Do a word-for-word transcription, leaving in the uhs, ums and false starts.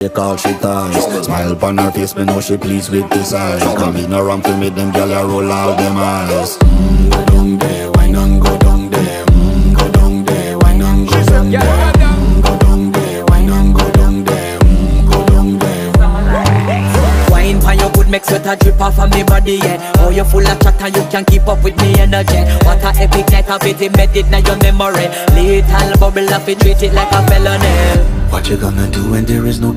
She call she ties. Smile upon her face, me know she pleased with this eyes. Come in around to make them gyal a roll out them eyes. Mm, go down there, wine and go down there. Mm, go down there, wine and go down there. Mm, go down there, wine and go down there. Mm, go down there. Wine pan your good make sweat a drip off of me body, yeah. Oh, you full of chat and you can keep up with me energy. What a epic night of it, embedded in your memory. Little bubble of it, treat it like a felony. What you gonna do when there is no